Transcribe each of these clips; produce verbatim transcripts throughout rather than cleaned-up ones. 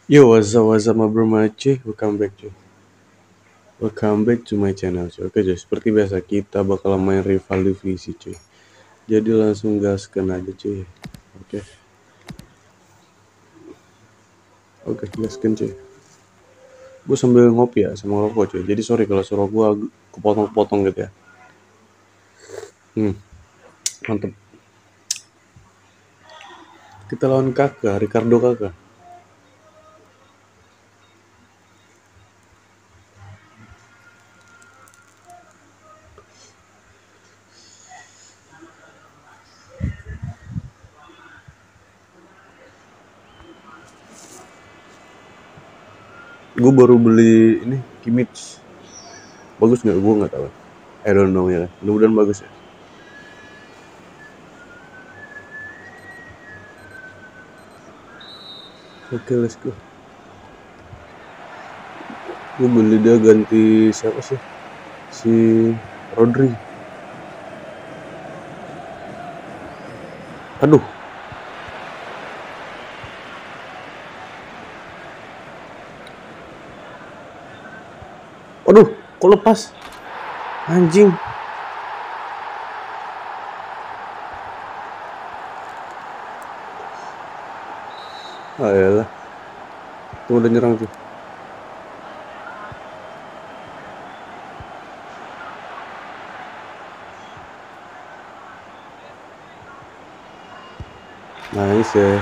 Yo, what's up, what's up, my bro, my cuy. Welcome back, cuy. Welcome back to my channel, cuy. Oke, cuy. Seperti biasa, kita bakal main rival divisi, cuy. Jadi langsung gaskan aja, cuy. Oke, oke, gaskan, cuy. Gue sambil ngopi ya, sama rokok, cuy. Jadi sorry kalau suara gue kepotong-kepotong gitu ya. Hmm, mantep. Kita lawan kakak, Ricardo kakak. Gue baru beli ini, Kimmich. Bagus nggak? Gue nggak tahu. I don't know ya. Mudah-mudahan bagus ya. Oke, let's go. Gue beli dia ganti siapa sih? Si Rodri. Aduh, aduh, kok lepas? Anjing. Ah ya, tuh udah nyerang tuh. Nice ya.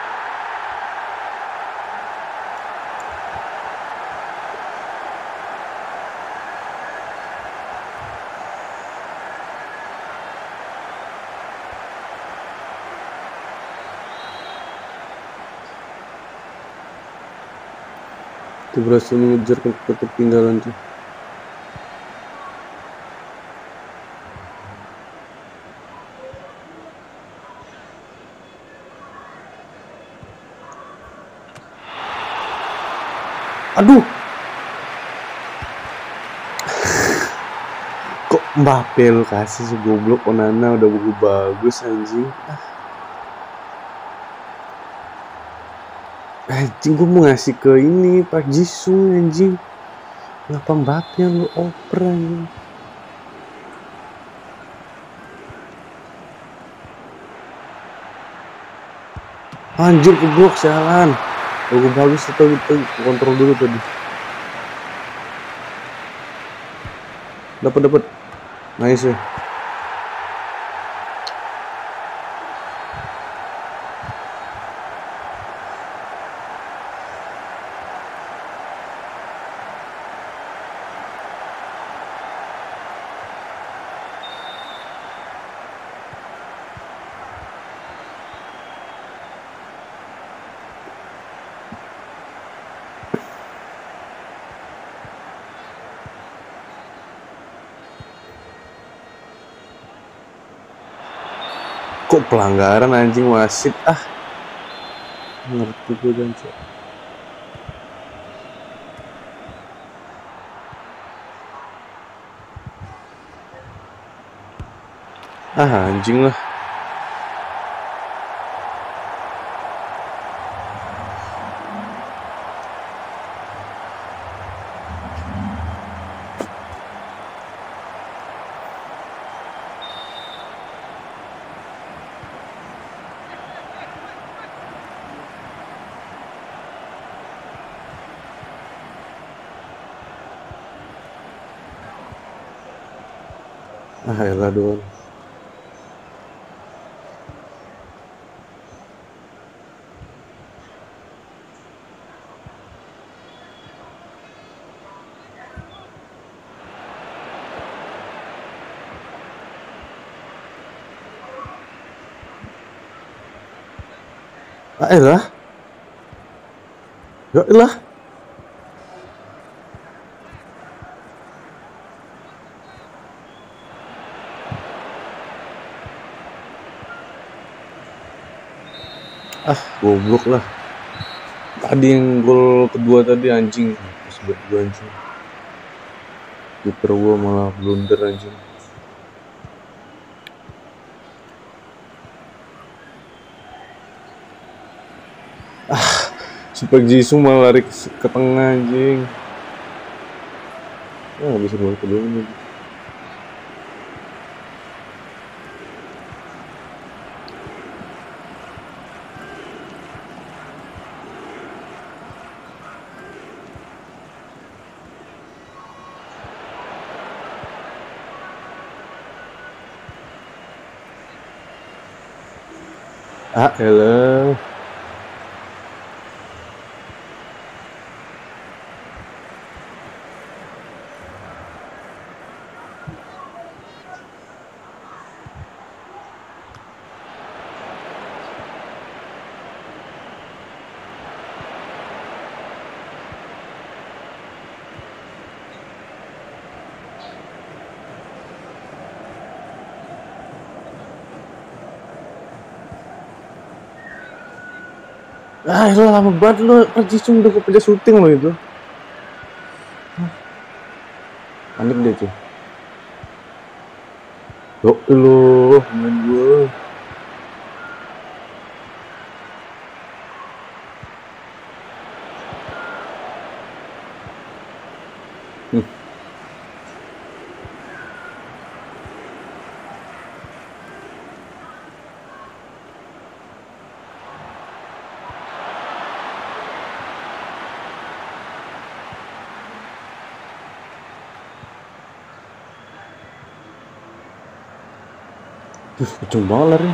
Itu berhasil mengejar ke ketertinggalan tuh. Aduh, kok Mbappe lu kasih sih, goblok. Onana udah bagus anjing. Ah, anjing gue mau ngasih ke ini Pak Jisung anjing. Kenapa Mbappe yang lu oper anjing? Anjir, keblok sialan. Gue bagus tuh, kita kontrol dulu tadi. Dapat dapat. Nice ya. Kok pelanggaran anjing, wasit ah. Ngerti gue dan cok. Ah anjing lah. Ah elah doang. Ah elah. Ya elah. Ah, goblok lah. Tadi yang gol kedua tadi anjing. Sebut gue anjing. Kiper gue malah blunder anjing. Si Pak Jisung malah lari ke, ke tengah anjing. Ah, bisa babak kedua ini. Ah, elah. Ah, itu lama banget lo. Pak Jisung udah kepencet syuting lo itu. Panik deh cuy. Yo lo, main gue. Hmm. Duh, kenceng banget lari.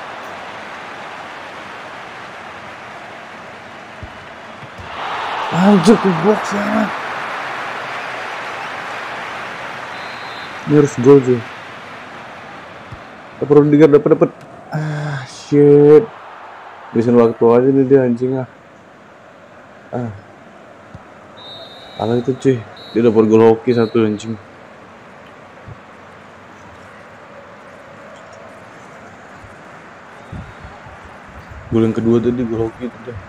Anjir ke box ya. Ini harus gol cuy. Dapat Rudiger, dapat dapat. Ah shit. Bisin waktu aja nih dia anjing ah. Ah. Kalah itu cuy. Dia dapat gol hoki satu anjing. Gol yang kedua tadi gol hoki itu dah.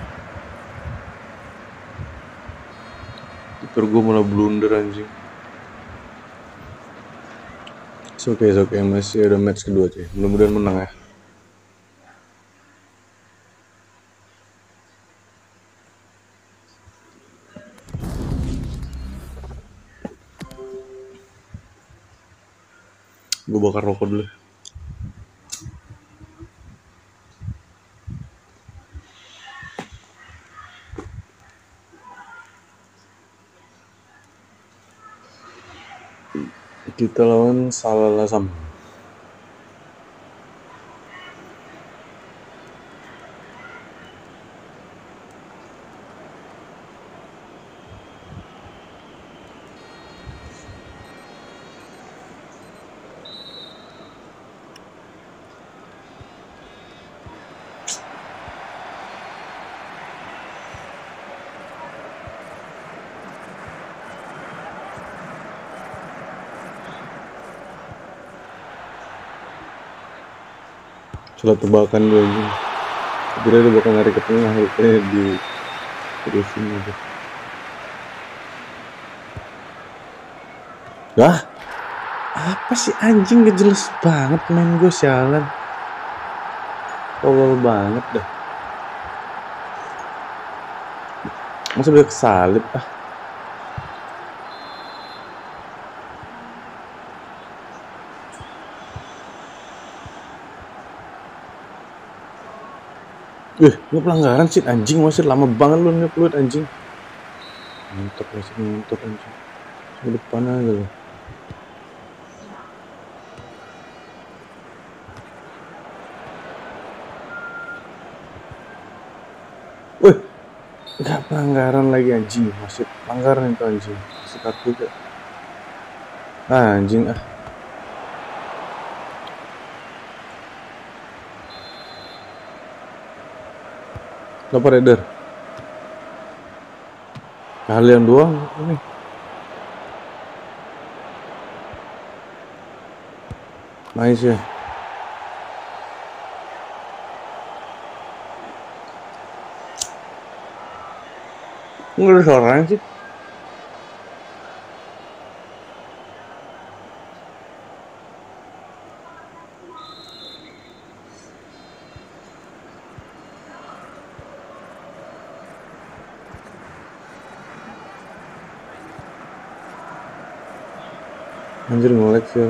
Kiper gue malah blunder anjing. Oke, okay, oke, okay. Masih ada match kedua cuy. Mudah-mudahan menang ya. Gue bakar rokok dulu. Kita lawan Salalasam. Salah tebakan gue anjing. Kira dia bakal narik ke tengah, eh di terusin aja. Lah, apa sih anjing, gak jelas banget main gue sialan. Tolol banget dah. Masa udah kesalip ah. Eh, ini pelanggaran sih anjing, masih lama banget lu nih peluit anjing. Nontok masih nontok anjing. Ke depan aja loh. Wih, nggak pelanggaran lagi anjing, masih pelanggaran itu anjing. Masih kartu juga. Ah, anjing ah. Kenapa Raider? Kalian doang ini. Nice ya. Nggak ada suaranya sih. Anjir nge-lag sih.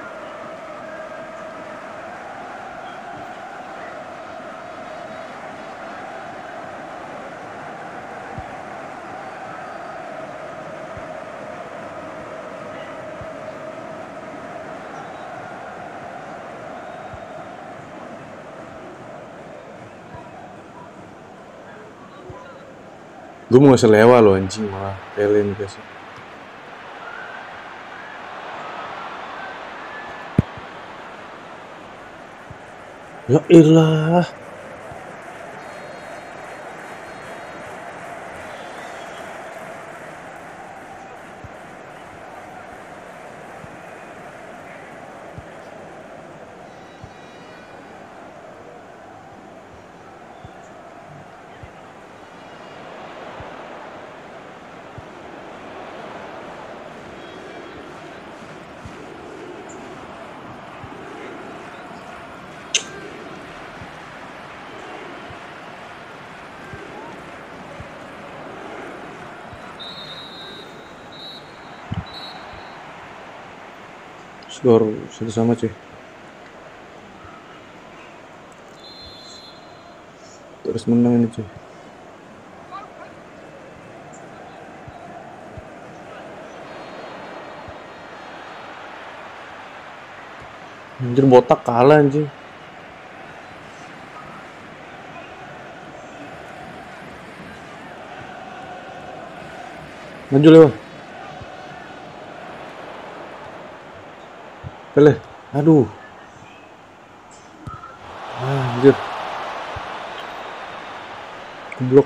Gue mau selewa loh anjing, malah pelin guys. Ya ilah. Skor satu sama cuy. Terus menang ini cuy. Anjir botak kalah anjing. Maju lewat. Pele. Aduh. Ah, anjir. Blok.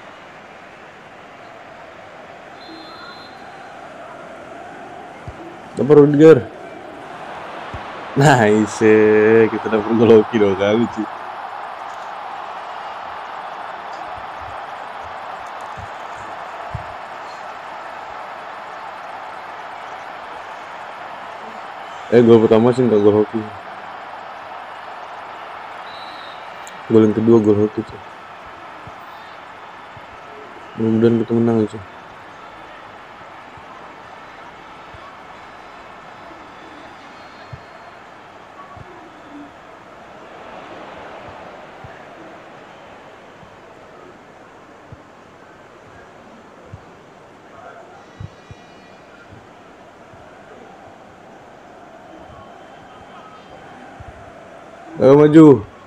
Dapat Rudiger. Nice, kita dapat gol hoki dua kali sih. Eh gol pertama sih nggak gol hoki. Gol yang kedua gol hoki sih. Mudah-mudahan kita menang aja. Ayo maju.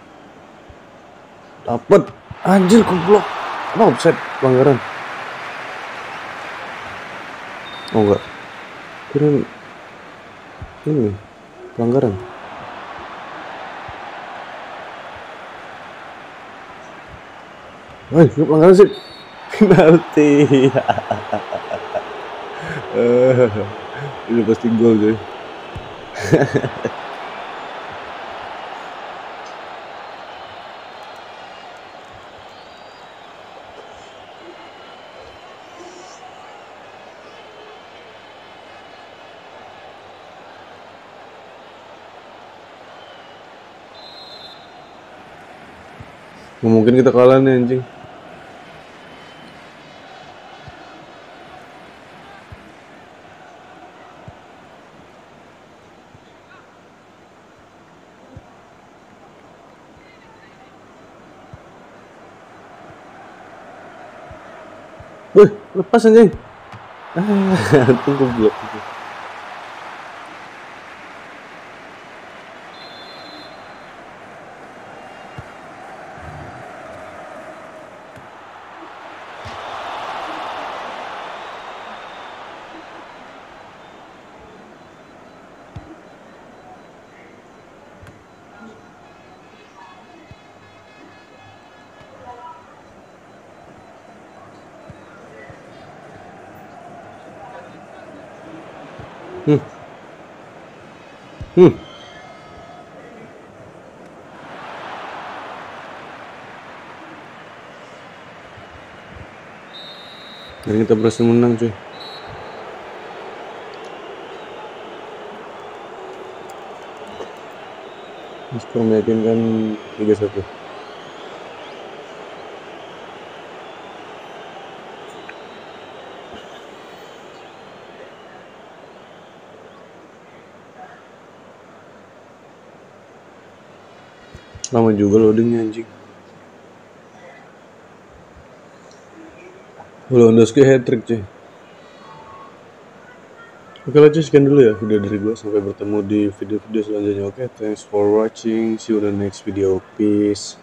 Dapat. Anjir goblok. Apa offside pelanggaran? Oh enggak. Kirain ini pelanggaran. Woi, ini pelanggaran sih. Penalti. Ini pasti gol cuy. Mungkin kita kalah nih anjing. Wih, lepas anjing. Ah, tunggu blok. Hmm. Hmm. Dan kita berhasil menang cuy. Skor meyakinkan tiga satu. Lama juga loadingnya anjing. Lewandowski hat-trick cuy. Oke lah cuy, sekian dulu ya video dari gue. Sampai bertemu di video-video selanjutnya. Oke, thanks for watching. See you in the next video. Peace.